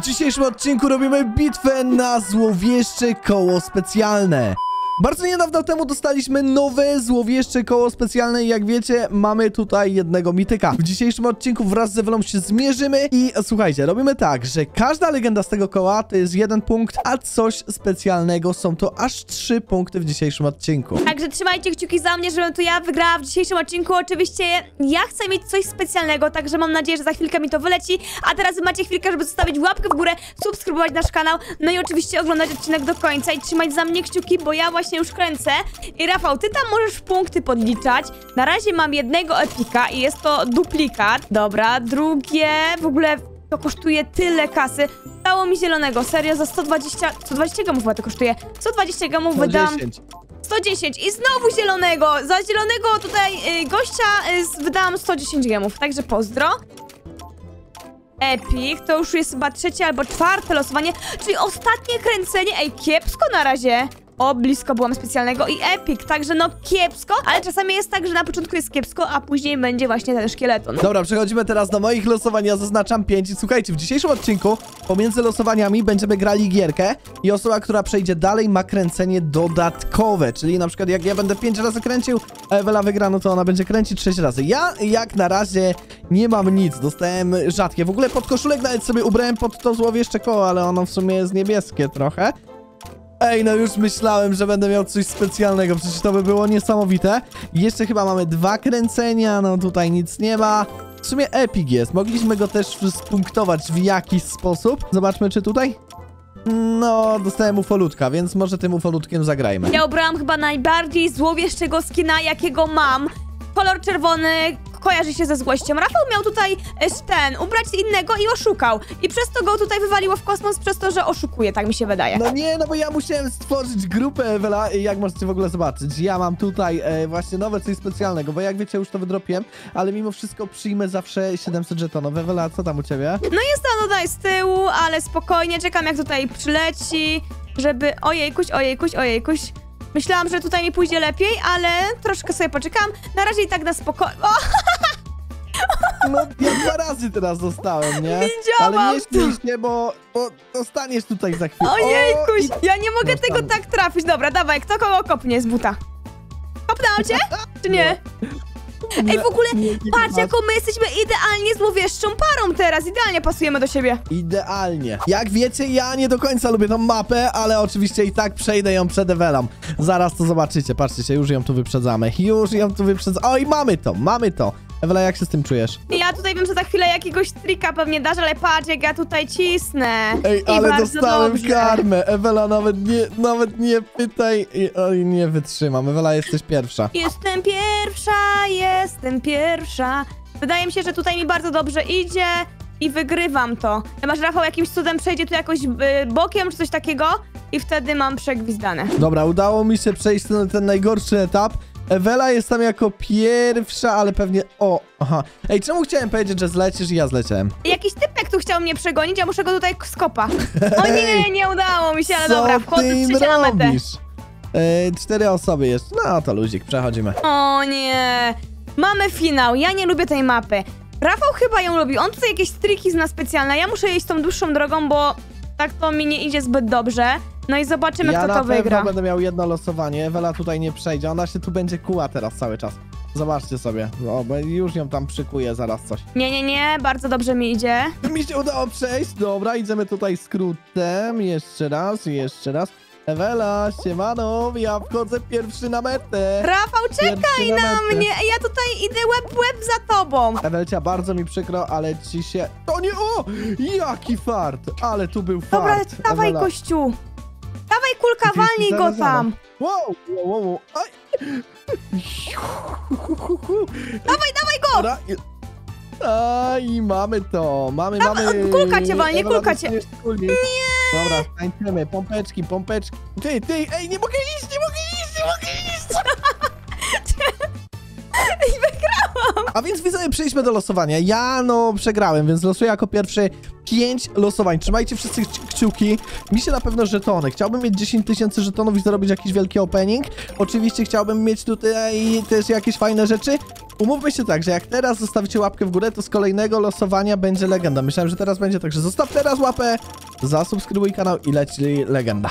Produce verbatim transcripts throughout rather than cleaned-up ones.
dzisiejszym odcinku robimy bitwę na złowieszcze koło specjalne. Bardzo niedawno temu dostaliśmy nowe złowieszcze koło specjalne i jak wiecie, mamy tutaj jednego mityka. W dzisiejszym odcinku wraz z Ewelą się zmierzymy i słuchajcie, robimy tak, że każda legenda z tego koła to jest jeden punkt, a coś specjalnego są to aż trzy punkty w dzisiejszym odcinku. Także trzymajcie kciuki za mnie, żebym to ja wygrała w dzisiejszym odcinku. Oczywiście ja chcę mieć coś specjalnego, także mam nadzieję, że za chwilkę mi to wyleci. A teraz wy macie chwilkę, żeby zostawić łapkę w górę, subskrybować nasz kanał, no i oczywiście oglądać odcinek do końca i trzymać za mnie kciuki, bo ja właśnie już kręcę. I Rafał, ty tam możesz punkty podliczać. Na razie mam jednego epika i jest to duplikat. Dobra, drugie w ogóle to kosztuje tyle kasy. Dało mi zielonego, serio, za sto dwadzieścia... sto dwadzieścia gemów to kosztuje. sto dwadzieścia gemów wydam... sto dziesięć i znowu zielonego. Za zielonego tutaj y, gościa y, wydałam sto dziesięć gemów, także pozdro. Epic, to już jest chyba trzecie albo czwarte losowanie, czyli ostatnie kręcenie. Ej, kiepsko na razie. O, blisko byłam specjalnego i epic, także no kiepsko, ale czasami jest tak, że na początku jest kiepsko, a później będzie właśnie ten szkieleton. Dobra, przechodzimy teraz do moich losowań, ja zaznaczam pięć i słuchajcie, w dzisiejszym odcinku pomiędzy losowaniami będziemy grali gierkę i osoba, która przejdzie dalej, ma kręcenie dodatkowe, czyli na przykład jak ja będę pięć razy kręcił, a Ewela wygra, no to ona będzie kręcić sześć razy. Ja jak na razie nie mam nic, dostałem rzadkie, w ogóle podkoszulek nawet sobie ubrałem pod to złowieszcze koło, ale ono w sumie jest niebieskie trochę. Ej, no już myślałem, że będę miał coś specjalnego, przecież to by było niesamowite. Jeszcze chyba mamy dwa kręcenia, no tutaj nic nie ma. W sumie epic jest, mogliśmy go też spunktować w jakiś sposób. Zobaczmy, czy tutaj... No, dostałem ufolutka, więc może tym ufolutkiem zagrajmy. Ja ubrałam chyba najbardziej złowieszczego skina, jakiego mam. Kolor czerwony kojarzy się ze złością. Rafał miał tutaj ten, ubrać innego i oszukał. I przez to go tutaj wywaliło w kosmos, przez to, że oszukuje, tak mi się wydaje. No nie, no bo ja musiałem stworzyć grupę, Ewela, i jak możecie w ogóle zobaczyć, ja mam tutaj e, właśnie nowe coś specjalnego, bo jak wiecie, już to wydropiłem, ale mimo wszystko przyjmę zawsze siedemset żetonów. Ewela, co tam u ciebie? No jest tam tutaj z tyłu, ale spokojnie, czekam jak tutaj przyleci, żeby... Ojejkuś, ojejkuś, ojejkuś. Myślałam, że tutaj mi pójdzie lepiej, ale troszkę sobie poczekam. Na razie i tak na spokojnie. No, ja dwa razy teraz dostałem, nie? Widziałam Ale nie śmiej się, bo, bo dostaniesz tutaj za chwilę. Ojejkuś, O, ja nie mogę Dostanę. tego tak trafić. Dobra, dawaj, kto kogo kopnie z buta? Kopnęłam cię? Czy nie? Ej, w ogóle, nie, nie patrz, masz. jaką my jesteśmy idealnie złowieszczą parą teraz. Idealnie pasujemy do siebie. Idealnie. Jak wiecie, ja nie do końca lubię tą mapę, ale oczywiście i tak przejdę ją przed Ewelą. Zaraz to zobaczycie, patrzcie się, już ją tu wyprzedzamy. Już ją tu wyprzedzamy. Oj, mamy to, mamy to. Ewela, jak się z tym czujesz? Ja tutaj wiem, że za chwilę jakiegoś trika pewnie dasz, ale patrz, jak ja tutaj cisnę. Ej, I ale bardzo dostałem dobrze. karmę. Ewela, nawet nie, nawet nie pytaj. I- Oj, nie wytrzymam. Ewela, jesteś pierwsza. Jestem pierwsza, jestem pierwsza. Wydaje mi się, że tutaj mi bardzo dobrze idzie i wygrywam to. Masz, Rafał, jakimś cudem przejdzie tu jakoś y, bokiem czy coś takiego i wtedy mam przegwizdane. Dobra, udało mi się przejść ten, ten najgorszy etap. Ewela jest tam jako pierwsza, ale pewnie... O, aha. Ej, czemu chciałem powiedzieć, że zlecisz i ja zleciałem? Jakiś typek tu chciał mnie przegonić, a muszę go tutaj skopa. O nie, nie udało mi się, ale dobra, Co wchodzę ty im trzecia na metę. robisz? E, cztery osoby jeszcze. No to luzik, przechodzimy. O nie, mamy finał, ja nie lubię tej mapy. Rafał chyba ją lubi, on tutaj jakieś triki zna specjalne, ja muszę iść tą dłuższą drogą, bo tak to mi nie idzie zbyt dobrze. No i zobaczymy, Ja kto na to pewno wygra. będę miał jedno losowanie. Ewela tutaj nie przejdzie. Ona się tu będzie kuła teraz cały czas. Zobaczcie sobie. O, bo już ją tam przykuje zaraz coś. Nie, nie, nie, bardzo dobrze mi idzie. Mi się udało przejść. Dobra, idziemy tutaj skrótem. Jeszcze raz, jeszcze raz. Ewela, siemano, ja wchodzę pierwszy na metę. Rafał, czekaj Pierwszy na metę. mnie, ja tutaj idę łeb w łeb za tobą. Ewelcia, bardzo mi przykro, ale ci się... To nie... O! Jaki fart! Ale tu był Dobra, fart. dawaj Ewela. gościu. Dawaj kulka, Ty jesteś walnij go zarażona. tam. Wow, wow, wow, wow. Aj. Dawaj, dawaj go. Dobra. Aj, mamy to. Mamy, Dawa- mamy... kulka cię walnie, Ewela, kulka cię. dostaniesz kuli. Nie! Dobra, tańczymy. Pompeczki, pompeczki. Ty, ty, ej, nie mogę iść, nie mogę iść, nie mogę iść. I wygrałam. A więc widzowie, przejdźmy do losowania. Ja, no, przegrałem, więc losuję jako pierwszy pięć losowań. Trzymajcie wszyscy kci- kciuki. Mi się na pewno żetony. Chciałbym mieć dziesięć tysięcy żetonów i zrobić jakiś wielki opening. Oczywiście chciałbym mieć tutaj też jakieś fajne rzeczy. Umówmy się tak, że jak teraz zostawicie łapkę w górę, to z kolejnego losowania będzie legenda. Myślałem, że teraz będzie tak, że zostaw teraz łapę zasubskrybuj kanał i leci legenda.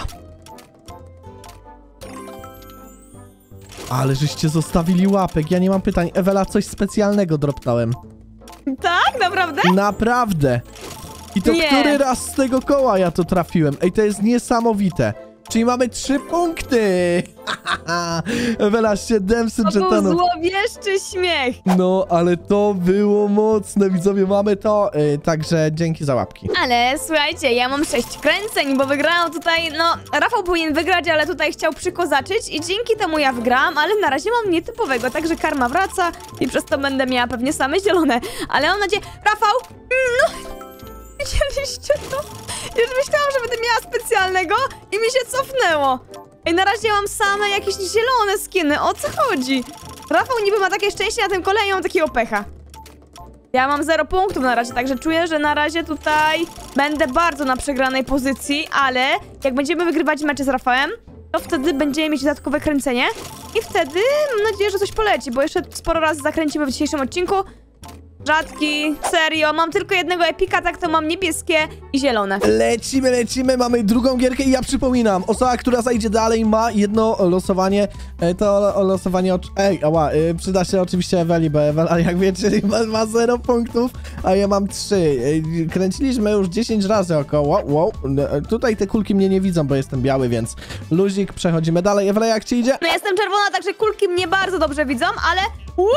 Ale żeście zostawili łapek, ja nie mam pytań. Ewela, coś specjalnego dropnąłem. Tak? Naprawdę? Naprawdę. I to Nie. który raz z tego koła ja to trafiłem. Ej, to jest niesamowite. Czyli mamy trzy punkty. Ewela, siedemset To był żetonów. złowieszczy śmiech. No, ale to było mocne, widzowie, mamy to. Yy, także dzięki za łapki. Ale słuchajcie, ja mam sześć kręceń, bo wygrałam tutaj, no, Rafał powinien wygrać, ale tutaj chciał przykozaczyć i dzięki temu ja wygrałam, ale na razie mam nietypowego, także karma wraca i przez to będę miała pewnie same zielone. Ale mam nadzieję... Rafał! No... Widzieliście to? Już myślałam, że będę miała specjalnego i mi się cofnęło. Ej, na razie mam same jakieś zielone skiny, o co chodzi? Rafał niby ma takie szczęście na tym kole i ja mam takiego pecha. Ja mam zero punktów na razie, także czuję, że na razie tutaj będę bardzo na przegranej pozycji, ale jak będziemy wygrywać mecze z Rafałem, to wtedy będziemy mieć dodatkowe kręcenie i wtedy mam nadzieję, że coś poleci, bo jeszcze sporo razy zakręcimy w dzisiejszym odcinku. Rzadki, serio, mam tylko jednego epika, tak to mam niebieskie i zielone. Lecimy, lecimy, mamy drugą gierkę i ja przypominam, osoba, która zajdzie dalej, ma jedno losowanie, e, to losowanie, ocz- ej, ała, y, przyda się oczywiście Eweli, bo Ewela, jak wiecie, ma, ma zero punktów, a ja mam trzy. E, kręciliśmy już dziesięć razy około, wow, e, tutaj te kulki mnie nie widzą, bo jestem biały, więc luzik, przechodzimy dalej. Ewela, jak ci idzie? No jestem czerwona, także kulki mnie bardzo dobrze widzą, ale... Wow!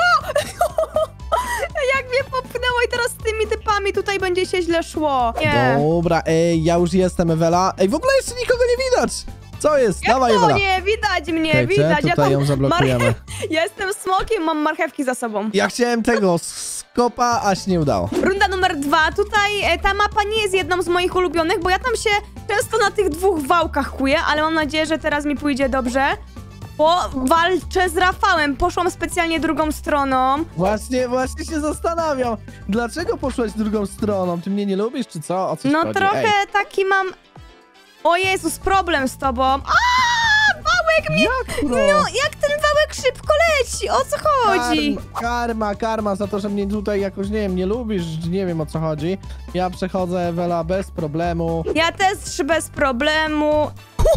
Jak mnie popchnęło i teraz z tymi typami tutaj będzie się źle szło. Nie. Dobra, ej, ja już jestem, Ewela. Ej, w ogóle jeszcze nikogo nie widać. Co jest? Jak Dawaj, to Ewela. nie? Widać mnie, Czekajcie, widać. tutaj ja tam ją zablokujemy. marchew- Ja jestem smokiem, mam marchewki za sobą. Ja chciałem tego skopa, a się nie udało. Runda numer dwa. Tutaj e, ta mapa nie jest jedną z moich ulubionych, bo ja tam się często na tych dwóch wałkach kuję, ale mam nadzieję, że teraz mi pójdzie dobrze. Bo walczę z Rafałem, poszłam specjalnie drugą stroną. Właśnie, właśnie się zastanawiam, dlaczego poszłaś drugą stroną? Ty mnie nie lubisz, czy co? O coś No chodzi? trochę Ej. taki mam... O Jezus, problem z tobą. A, wałek mnie... Jak to? No, jak ten wałek szybko leci, o co chodzi? Karma, karma, karma za to, że mnie tutaj jakoś, nie wiem, nie lubisz, nie wiem o co chodzi. Ja przechodzę, Ewela, bez problemu. Ja też bez problemu.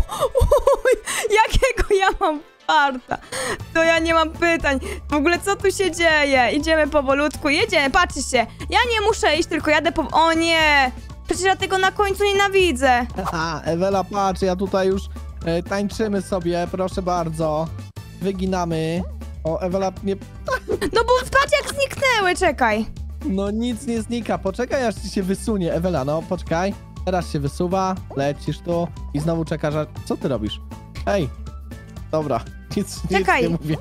Jakiego ja mam farta? To ja nie mam pytań. W ogóle co tu się dzieje? Idziemy powolutku, jedziemy, patrzcie. Ja nie muszę iść, tylko jadę po... O nie! Przecież ja tego na końcu nienawidzę. Haha, Ewela, patrz, ja tutaj już e, tańczymy sobie, proszę bardzo. Wyginamy. O, Ewela, nie... No bo patrz jak zniknęły, czekaj. No nic nie znika, poczekaj aż ci się wysunie, Ewela, no poczekaj. Teraz się wysuwa, lecisz tu i znowu czekasz, a... Co ty robisz? Ej, dobra, nic, nic Czekaj. nie mówię.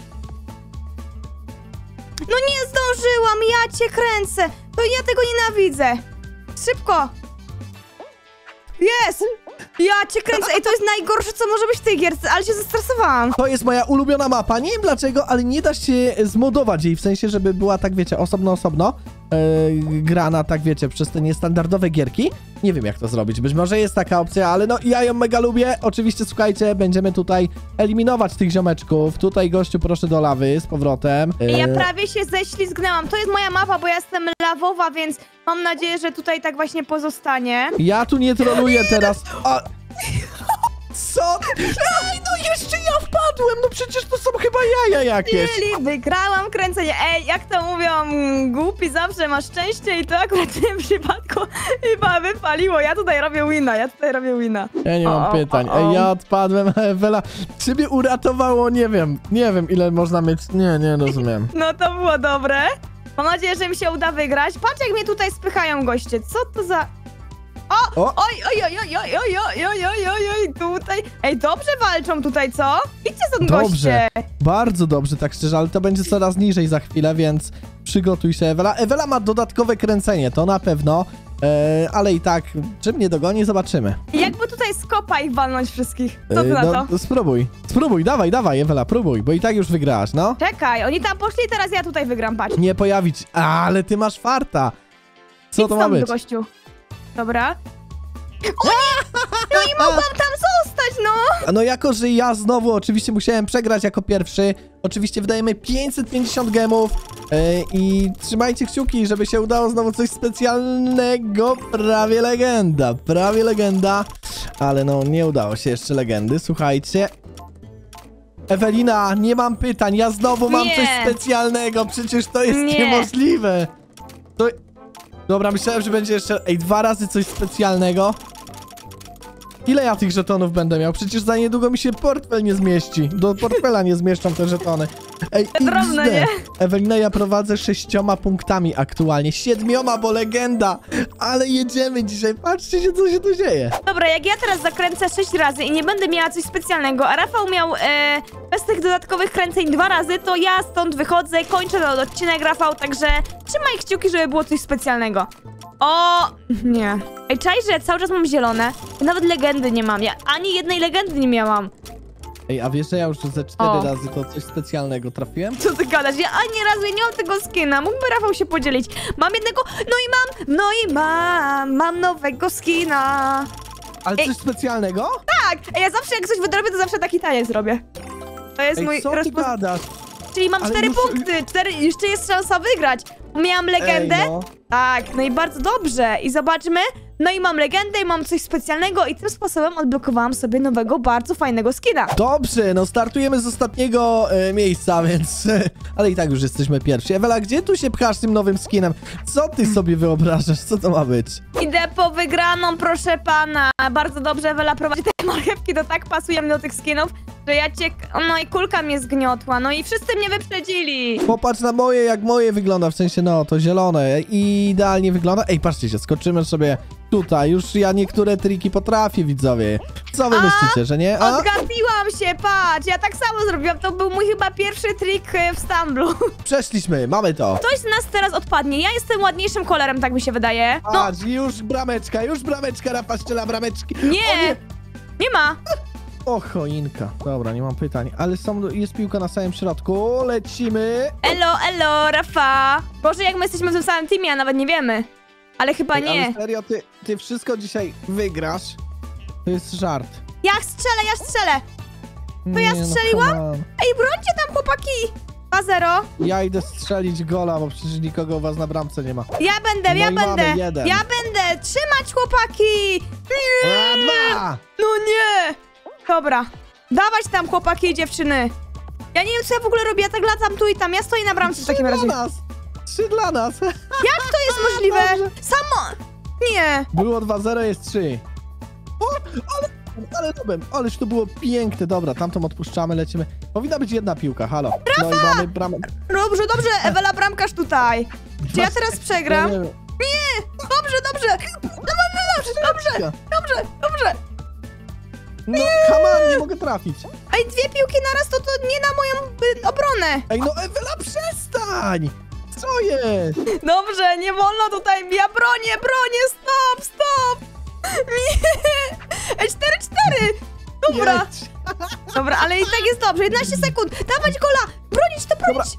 No nie zdążyłam, ja cię kręcę. To ja tego nienawidzę. Szybko. Jest! Ja cię kręcę. Ej, to jest najgorsze, co może być w tej gierce, ale się zestresowałam. To jest moja ulubiona mapa, nie wiem dlaczego, ale nie da się zmodować jej, w sensie, żeby była tak, wiecie, osobno, osobno yy, grana, tak wiecie, przez te niestandardowe gierki. Nie wiem, jak to zrobić, być może jest taka opcja, ale no, ja ją mega lubię. Oczywiście, słuchajcie, będziemy tutaj eliminować tych ziomeczków. Tutaj, gościu, proszę do lawy z powrotem. Yy, Ja prawie się ześlizgnęłam. To jest moja mapa, bo ja jestem lawowa, więc mam nadzieję, że tutaj tak właśnie pozostanie. Ja tu nie troluję teraz. A... Co? Ej, no jeszcze ja wpadłem, no przecież to są chyba jaja jakieś. Czyli wygrałam kręcenie. Ej, jak to mówią, głupi zawsze ma szczęście i to akurat w tym przypadku chyba wypaliło. Ja tutaj robię wina, ja tutaj robię wina. Ja nie mam O, pytań. o, o. Ej, ja odpadłem, a Ewela ciebie uratowało, nie wiem, nie wiem ile można mieć, nie, nie rozumiem. No to było dobre. Mam nadzieję, że mi się uda wygrać. Patrz, jak mnie tutaj spychają goście. Co to za... O! O! Oj, oj, oj, oj, oj, oj, oj, oj, oj, oj, oj, tutaj... Ej, dobrze walczą tutaj, co? Idźcie stąd, Dobrze, goście. bardzo dobrze, tak szczerze, ale to będzie coraz niżej za chwilę, więc przygotuj się, Ewela. Ewela ma dodatkowe kręcenie, to na pewno, e, ale i tak, czy mnie dogoni, zobaczymy. Jakby tutaj z kopa ich walnąć wszystkich. Co ty E, na no, to? spróbuj, spróbuj, dawaj, dawaj, Ewela, próbuj, bo i tak już wygrałaś, no. Czekaj, oni tam poszli, teraz ja tutaj wygram, patrz. Nie pojawić, ale ty masz farta. Co Idź to ma stąd, być? gościu. Dobra. O nie! No i mogłam tam zostać, no! A no jako, że ja znowu oczywiście musiałem przegrać jako pierwszy, oczywiście wydajemy pięćset pięćdziesiąt gemów yy, i trzymajcie kciuki, żeby się udało znowu coś specjalnego. Prawie legenda, prawie legenda, ale no nie udało się jeszcze legendy, słuchajcie. Ewelina, nie mam pytań, ja znowu mam Nie. coś specjalnego, przecież to jest Nie. niemożliwe. To... Dobra, myślałem, że będzie jeszcze, ej, dwa razy coś specjalnego. Ile ja tych żetonów będę miał? Przecież za niedługo mi się portfel nie zmieści. Do portfela nie zmieszczą te żetony. Ej, Drobne, X D. nie? Ewelina, ja prowadzę sześcioma punktami aktualnie. Siedmioma, bo legenda. Ale jedziemy dzisiaj. Patrzcie się, co się tu dzieje. Dobra, jak ja teraz zakręcę sześć razy i nie będę miała coś specjalnego, a Rafał miał e, bez tych dodatkowych kręceń dwa razy, to ja stąd wychodzę, kończę ten odcinek, Rafał, także trzymaj kciuki, żeby było coś specjalnego. O, nie. Ej, czaj, że cały czas mam zielone. Nawet legendy nie mam. Ja ani jednej legendy nie miałam. Ej, a wiesz, że ja już ze cztery O. razy to coś specjalnego trafiłem? Co ty gadasz? Ja ani razu nie mam tego skina. Mógłby Rafał się podzielić. Mam jednego, no i mam, no i mam, mam nowego skina. Ale Ej. coś specjalnego? Tak, a ja zawsze jak coś wydrobię, to zawsze taki taniec zrobię. To jest Ej, mój co ty rozpoz... gadasz? Czyli mam Ale cztery już- punkty, cztery, jeszcze jest szansa wygrać. Miałam legendę, Ej, no. tak, no i bardzo dobrze. I zobaczmy, no i mam legendę i mam coś specjalnego i tym sposobem odblokowałam sobie nowego, bardzo fajnego skina. Dobrze, no startujemy z ostatniego e, miejsca, więc... E, ale i tak już jesteśmy pierwsi. Ewela, gdzie tu się pchasz tym nowym skinem? Co ty sobie wyobrażasz? Co to ma być? Idę po wygraną, proszę pana. Bardzo dobrze Ewela prowadzi te marchewki, to tak pasuje mi do tych skinów, że ja cię... No i kulka mnie zgniotła, no i wszyscy mnie wyprzedzili. Popatrz na moje, jak moje wygląda, w sensie no, to zielone. Idealnie wygląda. Ej, patrzcie się, skoczymy sobie tutaj. Już ja niektóre triki potrafię, widzowie. Co wy A? myślicie, że nie? A? Odgapiłam się, patrz, ja tak samo zrobiłam, to był mój chyba pierwszy trik e, w Stamblu. Przeszliśmy, mamy to. Ktoś z nas teraz odpadnie, ja jestem ładniejszym kolorem, tak mi się wydaje. No, Patrz, już brameczka, już brameczka, Rafa strzela brameczki. O nie, nie ma. O, choinka. Dobra, nie mam pytań, ale są, jest piłka na samym środku. Lecimy. Elo, elo, Rafa. Boże, jak my jesteśmy w tym samym teamie, a nawet nie wiemy. Ale chyba Ej, nie. Ale serio, ty, ty wszystko dzisiaj wygrasz? To jest żart. Ja strzelę, ja strzelę. To ja strzeliłam? Ej, brońcie tam, chłopaki. dwa zero. Ja idę strzelić gola, bo przecież nikogo u was na bramce nie ma. Ja będę, No ja i mamy będę. jeden. Ja będę. Trzymać, chłopaki. Nie. A, dwa! No nie. Dobra. Dawać tam, chłopaki i dziewczyny. Ja nie wiem, co ja w ogóle robię, ja tak latam tu i tam. Ja stoję na bramce w Trzy takim dla razie. nas! Trzy dla nas! Jak to jest możliwe? Dobrze. Samo... Nie. Było dwa zero, jest trzy. O, ale, ale dobem, ależ to było piękne. Dobra, tamtą odpuszczamy, lecimy. Powinna być jedna piłka, halo. No i mamy bramę. Dobrze, dobrze, Ewela bramkarz tutaj. Czy ja teraz przegram? Ja nie wiem. Nie! Dobrze, dobrze! Dobrze, dobrze, dobrze, dobrze! No, come on, nie mogę trafić. Ej, dwie piłki naraz to to nie na moją y, obronę! Ej, no Ewela, przestań! Co jest? Dobrze, nie wolno tutaj, ja bronię, bronię, stop, stop! Nie! Ej, cztery cztery! Dobra, Jedź. dobra, ale i tak jest dobrze, jedenaście sekund, dawać gola! Bronić to bronić!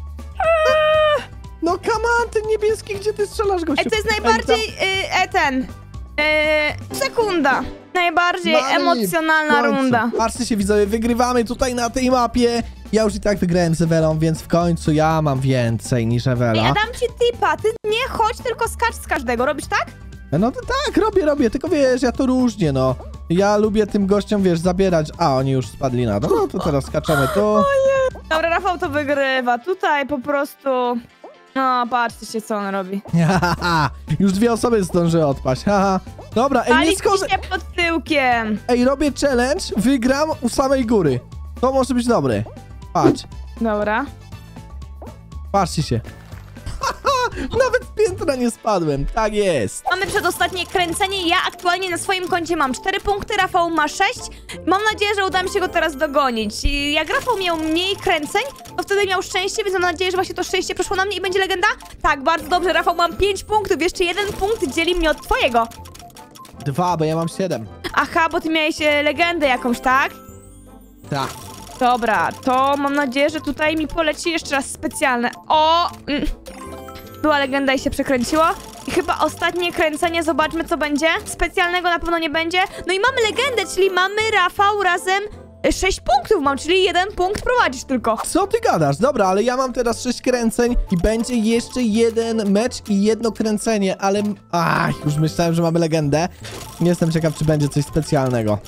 No come on, ten niebieski, gdzie ty strzelasz, gościu? Ej, to jest najbardziej, y, e, ten, y, sekunda. Najbardziej No i emocjonalna w końcu. runda. Patrzcie się, widzowie, wygrywamy tutaj na tej mapie. Ja już i tak wygrałem z Ewelą, więc w końcu ja mam więcej niż Ej, Ewela. ja dam ci tipa, ty nie chodź, tylko skacz z każdego, robisz tak? No to tak, robię, robię, tylko wiesz, ja to różnie, no. Ja lubię tym gościom, wiesz, zabierać... A, oni już spadli na dół, no to teraz skaczemy tu. Dobra, Rafał to wygrywa, tutaj po prostu... No, patrzcie się, co on robi. Haha, już dwie osoby zdążyły odpaść, haha. Dobra, ej, nie Palić schodzę... się pod tyłkiem. Ej, robię challenge, wygram u samej góry. To może być dobre. Patrz, Dobra. patrzcie się. Nawet z piętra nie spadłem, tak jest. Mamy przedostatnie kręcenie, ja aktualnie na swoim koncie mam cztery punkty, Rafał ma sześć. Mam nadzieję, że uda mi się go teraz dogonić. I jak Rafał miał mniej kręceń, to wtedy miał szczęście, więc mam nadzieję, że właśnie to szczęście przeszło na mnie i będzie legenda. Tak, bardzo dobrze, Rafał, mam pięć punktów, jeszcze jeden punkt dzieli mnie od twojego. Dwa, bo ja mam siedem. Aha, bo ty miałeś e, legendę jakąś, tak? Tak. Dobra, to mam nadzieję, że tutaj mi poleci jeszcze raz specjalne. O! Mm. Była legenda i się przekręciło. I chyba ostatnie kręcenie, zobaczmy co będzie. Specjalnego na pewno nie będzie. No i mamy legendę, czyli mamy Rafał razem sześć punktów mam, czyli jeden punkt prowadzisz tylko. Co ty gadasz? Dobra, ale ja mam teraz sześć kręceń i będzie jeszcze jeden mecz i jedno kręcenie, ale... Ach, już myślałem, że mamy legendę. Nie jestem ciekaw, czy będzie coś specjalnego.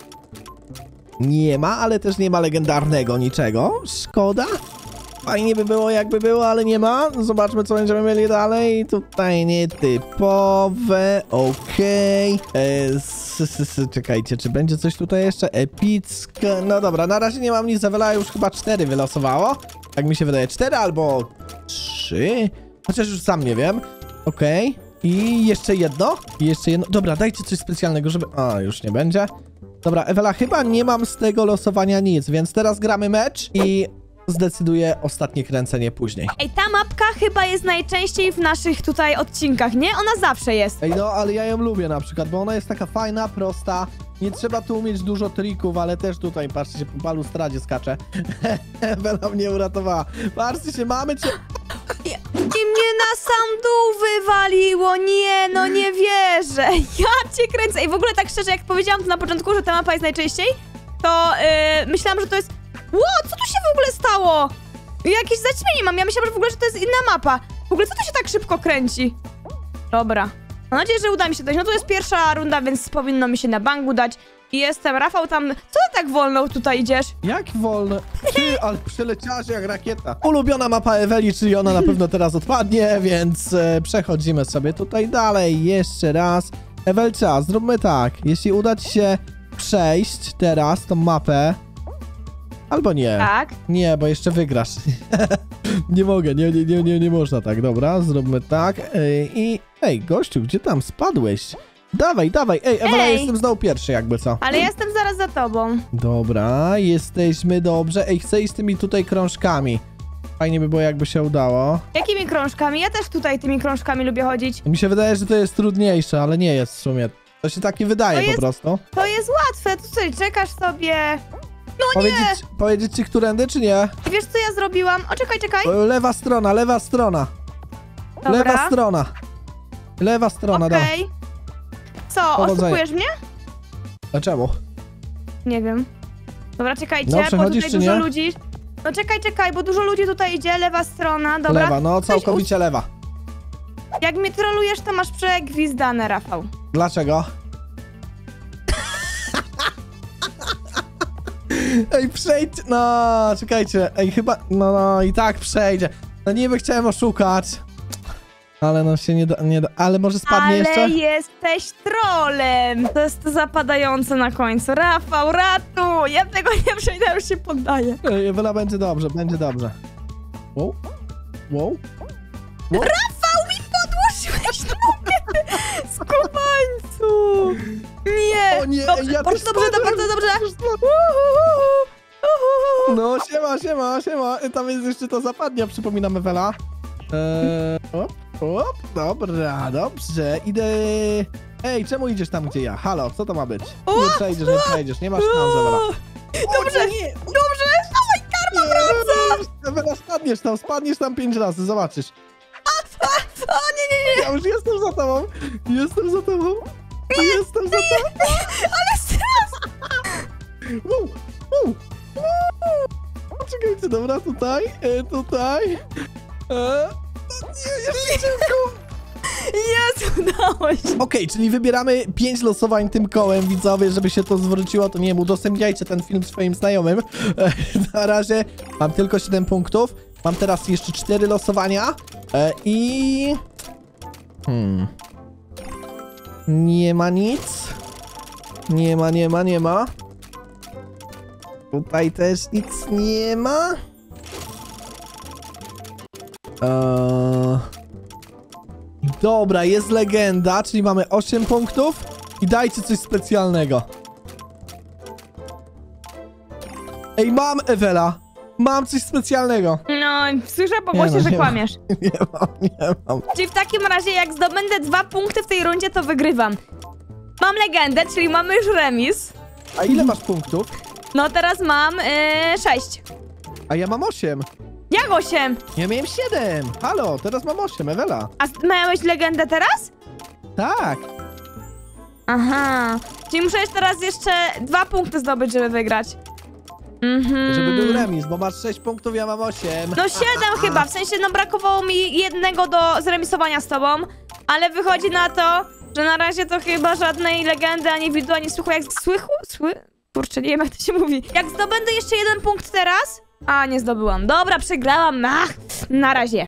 Nie ma, ale też nie ma legendarnego niczego. Szkoda. Fajnie by było, jakby było, ale nie ma. Zobaczmy, co będziemy mieli dalej. Tutaj nietypowe. Okej. Okay. Czekajcie, czy będzie coś tutaj jeszcze epickie? No dobra, na razie nie mam nic. Zawela już chyba cztery wylosowało. Tak mi się wydaje. Cztery albo trzy. Chociaż już sam nie wiem. Okej. Okay. I jeszcze jedno. I jeszcze jedno. Dobra, dajcie coś specjalnego, żeby... A, już nie będzie. Dobra, Ewela, chyba nie mam z tego losowania nic, więc teraz gramy mecz i... zdecyduję ostatnie kręcenie później. Ej, ta mapka chyba jest najczęściej w naszych tutaj odcinkach, nie? Ona zawsze jest. Ej, no, ale ja ją lubię na przykład, bo ona jest taka fajna, prosta. Nie trzeba tu umieć dużo trików, ale też tutaj, patrzcie się, po balustradzie skacze. Bela mnie uratowała. Patrzcie się, mamy cię... I mnie na sam dół wywaliło, nie, no nie wierzę. Ja cię kręcę. I w ogóle tak szczerze, jak powiedziałam to na początku, że ta mapa jest najczęściej, to yy, myślałam, że to jest... Ło, co tu się w ogóle stało? Jakieś zaćmienie mam, ja myślałam, że w ogóle, że to jest inna mapa. W ogóle co tu się tak szybko kręci? Dobra. Mam nadzieję, że uda mi się dojść. No to jest pierwsza runda, więc powinno mi się na bank udać. I jestem, Rafał tam... Co ty tak wolno tutaj idziesz? Jak wolno? Ty, ale przeleciałaś jak rakieta. Ulubiona mapa Eweli, czyli ona na pewno teraz odpadnie, więc e, przechodzimy sobie tutaj dalej. Jeszcze raz. Ewelcia, zróbmy tak. Jeśli uda ci się przejść teraz tą mapę... Albo nie. Tak. Nie, bo jeszcze wygrasz. Nie mogę, nie, nie, nie, nie, nie można tak. Dobra, zróbmy tak. Ej, i... Ej, gościu, gdzie tam spadłeś? Dawaj, dawaj. Ej, Ewela, Ej. jestem znowu pierwszy, jakby co. Ale jestem zaraz za tobą. Dobra, jesteśmy dobrze. Ej, chcę iść z tymi tutaj krążkami. Fajnie by było, jakby się udało. Jakimi krążkami? Ja też tutaj tymi krążkami lubię chodzić. Mi się wydaje, że to jest trudniejsze, ale nie jest w sumie. To się tak nie wydaje To jest- po prostu. To jest łatwe, tu sobie czekasz sobie. No Powiedzieć, powiedzieć ci, którędy, czy nie? I wiesz co ja zrobiłam? O, czekaj, czekaj. O, lewa strona, lewa strona. Dobra. Lewa strona. Lewa strona, dobra. Okej. Co, Powodzenia. oszukujesz mnie? A czemu? Nie wiem. Dobra, czekajcie, No, bo przechodzisz, tutaj czy dużo nie? ludzi... No czekaj, czekaj, bo dużo ludzi tutaj idzie, lewa strona, dobra. Lewa, no Weź całkowicie lewa. u- Jak mnie trolujesz, to masz przegwizdane, Rafał. Dlaczego? Ej, przejdź... No, czekajcie. Ej, chyba... No, no, i tak przejdzie. No niby chciałem oszukać. Ale no się nie da... Nie da. Ale może spadnie Ale jeszcze? jesteś trolem! To jest zapadające na końcu. Rafał, ratuj! Ja tego nie przejdę, już się poddaję. Ej, Ewela, będzie dobrze, będzie dobrze. Wow. Wow. Wow. Rafał, mi podłożyłeś nogę! Skubańcu! Nie! O nie, dobrze, ja bardzo też dobrze, spadłem. bardzo dobrze! Też spadłem. Uhuhu, uhuhu. No, siema, siema, siema. Tam jest jeszcze to zapadnia, przypominam, Ewela. Eee, op, op, dobra, dobrze, idę... Ej, czemu idziesz tam, gdzie ja? Halo, co to ma być? Nie przejdziesz, nie przejdziesz, nie masz szans, Ewela. Dobrze, nie, dobrze! Dawaj, karma wraca! Ewela, spadniesz tam, spadniesz tam pięć razy, zobaczysz. O, nie, nie, nie! Ja już jestem za tobą, jestem za tobą, jestem za tobą. Ale stres! Wow, wow, wow. Czekajcie, dobra, tutaj, e, tutaj. E, no nie, jeszcze szybko. Jest, udało się! Okej, czyli wybieramy pięć losowań tym kołem, widzowie, żeby się to zwróciło, to nie wiem, udostępniajcie ten film swoim znajomym. E, na razie mam tylko siedem punktów, mam teraz jeszcze cztery losowania e, i... Hmm... Nie ma nic. Nie ma, nie ma, nie ma. Tutaj też nic nie ma. Eee... Dobra, jest legenda, czyli mamy osiem punktów i dajcie coś specjalnego. Ej, mam, Ewela. Mam coś specjalnego. No, słyszę po głosie, Nie no, że nie ma. kłamiesz. Nie mam, nie mam. Czyli w takim razie, jak zdobędę dwa punkty w tej rundzie, to wygrywam. Mam legendę, czyli mamy już remis. A ile masz punktów? No teraz mam yy, sześć. A ja mam osiem. Jak osiem? Ja miałem siedem. Halo, teraz mam osiem, Ewela. A z- miałeś legendę teraz? Tak. Aha. Czyli muszę jeszcze teraz jeszcze dwa punkty zdobyć, żeby wygrać. Mhm. Żeby był remis, bo masz sześć punktów, ja mam osiem. No siedem chyba, w sensie no brakowało mi jednego do zremisowania z tobą, ale wychodzi na to, że na razie to chyba żadnej legendy, ani widu, ani słuchu, jak słychu? Sły? Kurczę, nie wiem jak to się mówi. Jak zdobędę jeszcze jeden punkt teraz? A, nie zdobyłam. Dobra, przegrałam. Ach, na razie.